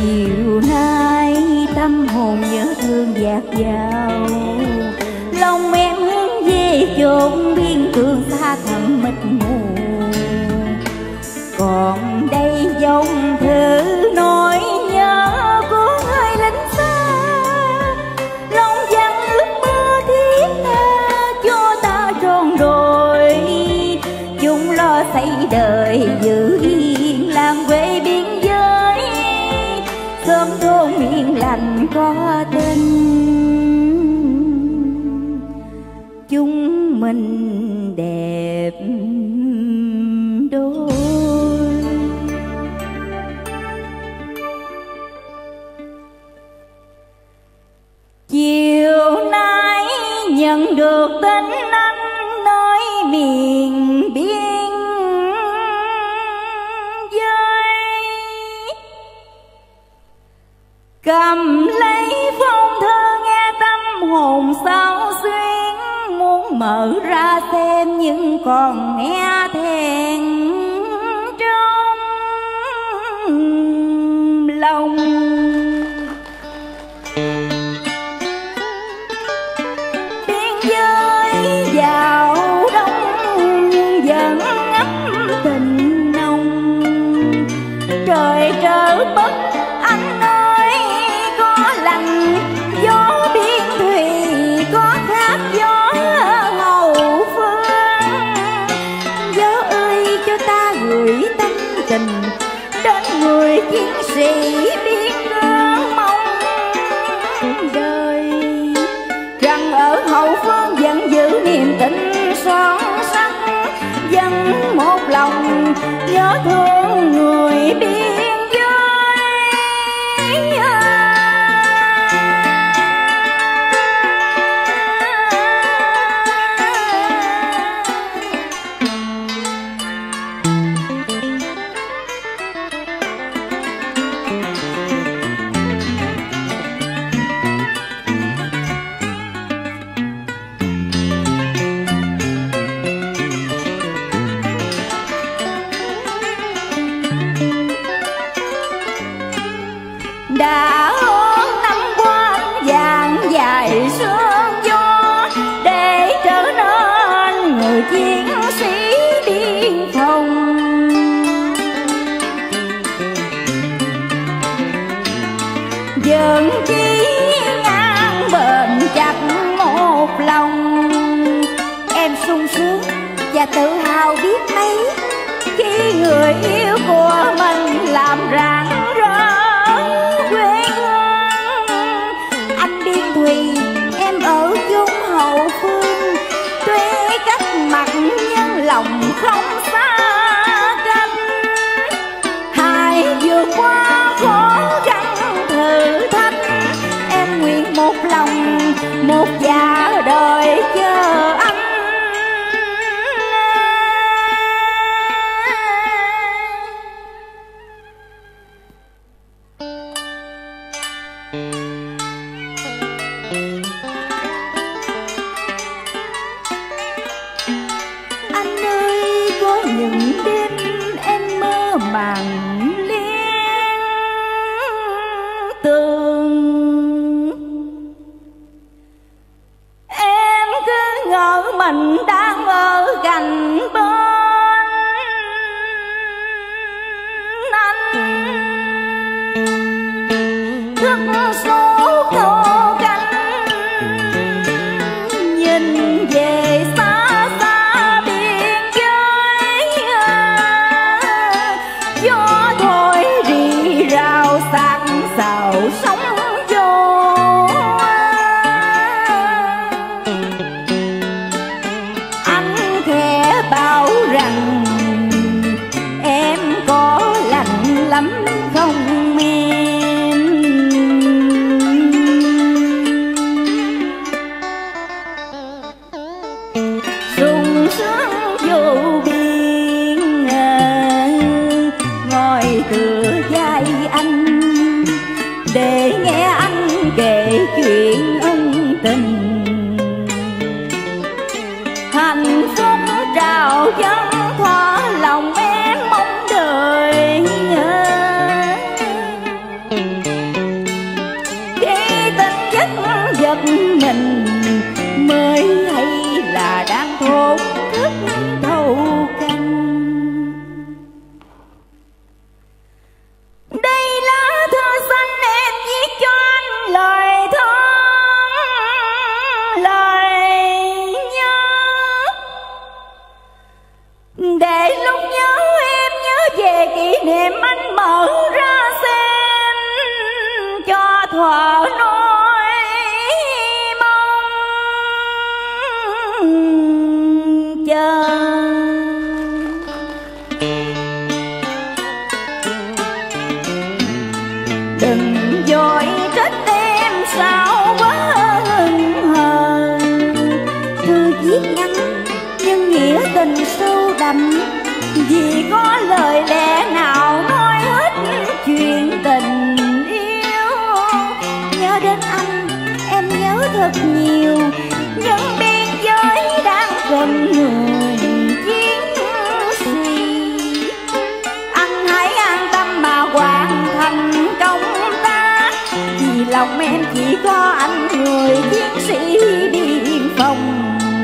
chiều nay tâm hồn nhớ thương dạt dào, lòng em hướng về chốn biên cương xa thẳm mịt mù. Còn đây dòng thư nỗi nhớ của người lính xa, lòng vẫn ước mơ thiết tha cho ta tròn đồi. Chúng lo xây đời giữ yên làng quê biên giới, sớm thôn miền lành có tên chúng mình đẹp đôi. Chiều nay nhận được tin anh nơi miền biên giới, cầm lấy phong thơ nghe tâm hồn sao xuyến, muốn mở ra xem nhưng còn nghe thẹn trong lòng. Biên giới vào đông vẫn ngắm tình nồng, trời trở bất anh ơi có lành, gió biên thùy có khác gió hậu phương. Gió ơi cho ta gửi tâm tình đến người chiến sĩ biên cương mong đời, rằng ở hậu phương vẫn giữ niềm tin son sắc, vẫn một lòng nhớ thương người biên giới. Đã hơn năm qua vàng dài sương gió, để trở nên người chiến sĩ biên phòng. Dần chí ngang bền chặt một lòng, em sung sướng và tự hào biết mấy khi người yêu của mình làm rạng rỡ quê hương. Anh biên thùy em ở chốn hậu phương, tuy cách mặt nhưng lòng không xa cách. Hãy vượt qua khó khăn thử thách, em nguyện một lòng một dạ đời chờ anh. Anh ơi có những đêm em mơ màng liên tưởng, em cứ ngỡ mình đang ở gần bên anh. Thức số thô canh nhìn về xa xa biên giới, gió thổi rì rào sạc sào sóng vô. Anh khẽ bao mình mới hay là đang thổn thức thâu canh. Đây lá thư xanh em viết cho anh lời thương lời nhớ, để lúc nhớ em nhớ về kỷ niệm anh mở ra xem cho thuở nỗi mong chờ. Đừng vội trách em sao quá hững hờ, thư viết ngắn nhưng nghĩa tình sâu đậm, vì có lời lẽ nào nói hết chuyện tình yêu. Nhớ đến anh em nhớ thật nhiều, những biên giới đang cần người chiến sĩ. Anh hãy an tâm mà hoàn thành công tác, vì lòng em chỉ có anh người chiến sĩ biên phòng.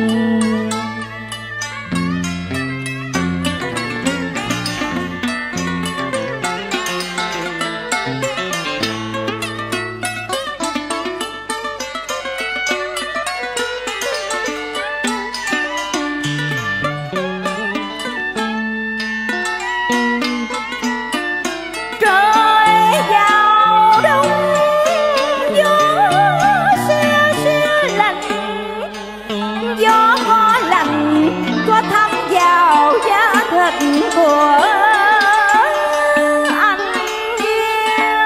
Của anh yêu,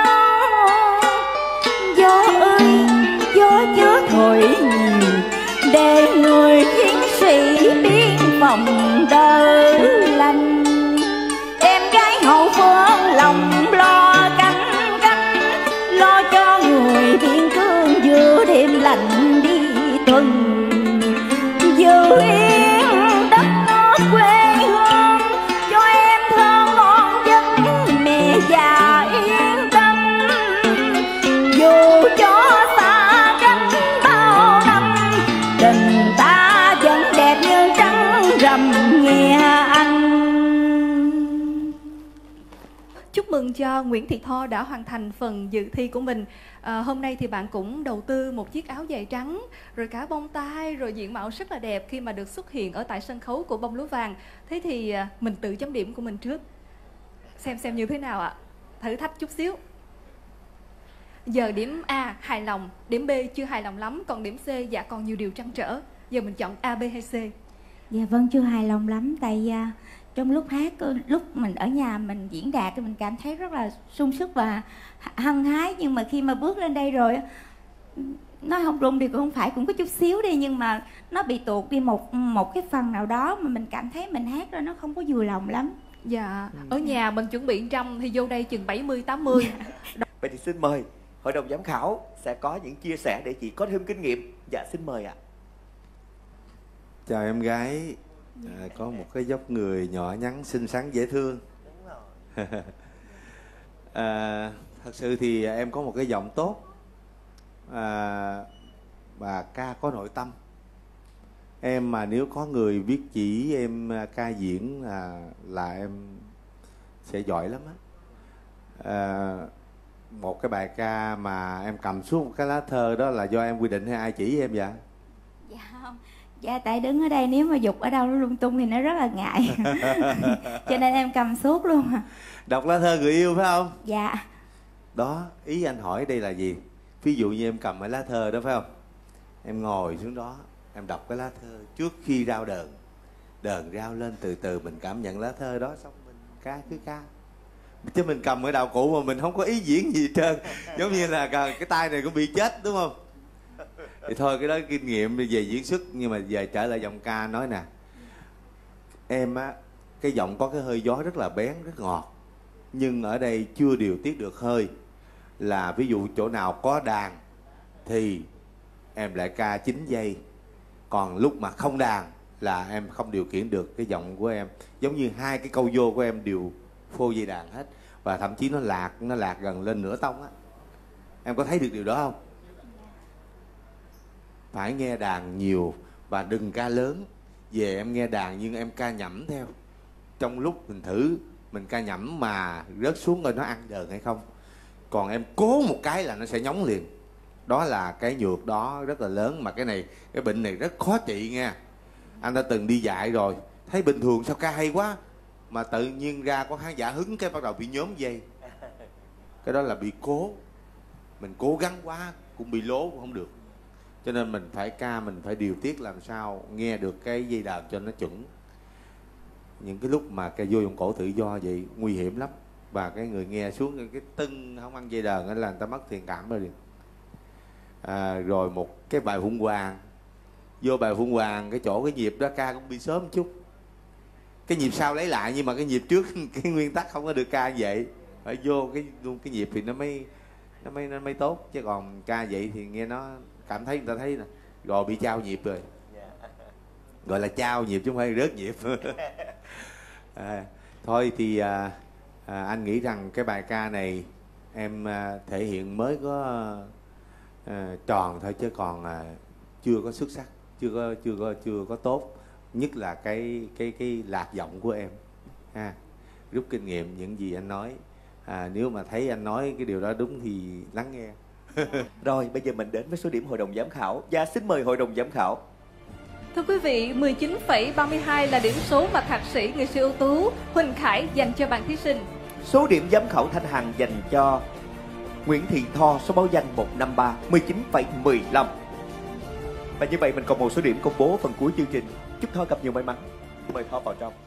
gió ơi gió chớ thổi nhiều, để người chiến sĩ biên phòng đỡ lành. Em gái hậu phương lòng lo canh canh, lo cho người biên cương giữa đêm lạnh đi tuần, giữ yên đất nước quê hương cho em thơ ngon giấc mẹ già yên tâm. Dù cho xa cách bao năm, tình ta vẫn đẹp như trăng rằm nghe anh. Chúc mừng cho Nguyễn Thị Tho đã hoàn thành phần dự thi của mình. Hôm nay thì bạn cũng đầu tư một chiếc áo dài trắng, rồi cả bông tai, rồi diện mạo rất là đẹp khi mà được xuất hiện ở tại sân khấu của Bông Lúa Vàng. Thế thì mình tự chấm điểm của mình trước, xem như thế nào ạ? Thử thách chút xíu. Giờ điểm A hài lòng, điểm B chưa hài lòng lắm, còn điểm C dạ còn nhiều điều trăn trở. Giờ mình chọn A, B hay C? Dạ vâng, chưa hài lòng lắm, tại trong lúc hát, lúc mình ở nhà mình diễn đạt thì mình cảm thấy rất là sung sức và hăng hái, nhưng mà khi mà bước lên đây rồi, nói không rung thì cũng không phải, cũng có chút xíu đi, nhưng mà nó bị tuột đi một cái phần nào đó mà mình cảm thấy mình hát rồi nó không có vừa lòng lắm. Dạ, ở nhà mình chuẩn bị 100 thì vô đây chừng 70-80. Vậy thì xin mời hội đồng giám khảo sẽ có những chia sẻ để chị có thêm kinh nghiệm. Dạ xin mời ạ. Chào em gái, có một cái dốc người nhỏ nhắn xinh xắn dễ thương. Thật sự thì em có một cái giọng tốt, và ca có nội tâm. Em mà nếu có người biết chỉ em ca diễn là em sẽ giỏi lắm á. Một cái bài ca mà em cầm xuống một cái lá thơ đó là do em quy định hay ai chỉ em vậy? Dạ không, dạ tại đứng ở đây nếu mà dục ở đâu nó lung tung thì nó rất là ngại. Cho nên em cầm suốt luôn. Đọc lá thơ người yêu phải không? Dạ. Đó, ý anh hỏi đây là gì? Ví dụ như em cầm cái lá thơ đó phải không? Em ngồi xuống đó, em đọc cái lá thơ trước khi rao đờn. Đờn rao lên từ từ mình cảm nhận lá thơ đó, xong mình ca cứ ca. Chứ mình cầm cái đạo cụ mà mình không có ý diễn gì hết trơn. Giống như là cái tay này cũng bị chết đúng không? Thì thôi cái đó kinh nghiệm về diễn xuất. Nhưng mà về trở lại giọng ca nói nè, em á, cái giọng có cái hơi gió rất là bén, rất ngọt. Nhưng ở đây chưa điều tiết được hơi. Là ví dụ chỗ nào có đàn thì em lại ca 9 giây. Còn lúc mà không đàn là em không điều khiển được cái giọng của em. Giống như hai cái câu vô của em đều phô dây đàn hết. Và thậm chí nó lạc gần lên nửa tông á. Em có thấy được điều đó không? phải nghe đàn nhiều và đừng ca lớn. Về em nghe đàn nhưng em ca nhẩm theo. Trong lúc mình thử mình ca nhẩm mà rớt xuống rồi nó ăn đờn hay không. Còn em cố một cái là nó sẽ nhóng liền. Đó là cái nhược đó rất là lớn. Mà cái bệnh này rất khó trị nha. Anh đã từng đi dạy rồi, thấy bình thường sao ca hay quá, mà tự nhiên ra có khán giả hứng cái bắt đầu bị nhóm dây. Cái đó là bị cố. Mình cố gắng quá cũng bị lố cũng không được. Cho nên mình phải ca, mình phải điều tiết làm sao nghe được cái dây đàn cho nó chuẩn. Những cái lúc mà cái vô vòng cổ tự do vậy nguy hiểm lắm. Và cái người nghe xuống cái tưng không ăn dây đàn là người ta mất thiện cảm rồi. Rồi một cái bài Phụng Hoàng, vô bài Phụng Hoàng cái chỗ cái nhịp đó ca cũng bị sớm một chút. Cái nhịp sau lấy lại nhưng mà cái nhịp trước cái nguyên tắc không có được ca vậy. Phải vô cái nhịp thì nó mới tốt. Chứ còn ca vậy thì nghe nó cảm thấy người ta thấy nè, rồi bị trao nhịp rồi. Gọi là trao nhịp chứ không phải rớt nhịp. Thôi thì anh nghĩ rằng cái bài ca này em thể hiện mới có tròn thôi, chứ còn chưa có xuất sắc, chưa có tốt. Nhất là cái lạc giọng của em ha. Rút kinh nghiệm những gì anh nói. Nếu mà thấy anh nói cái điều đó đúng thì lắng nghe. Rồi bây giờ mình đến với số điểm hội đồng giám khảo. Và xin mời hội đồng giám khảo. Thưa quý vị, 19,32 là điểm số mà thạc sĩ nghệ sĩ ưu tú Huỳnh Khải dành cho bạn thí sinh. Số điểm giám khảo Thanh Hằng dành cho Nguyễn Thị Tho, số báo danh 153, 19,15. Và như vậy mình còn một số điểm công bố phần cuối chương trình. Chúc Tho gặp nhiều may mắn. Mời Tho vào trong.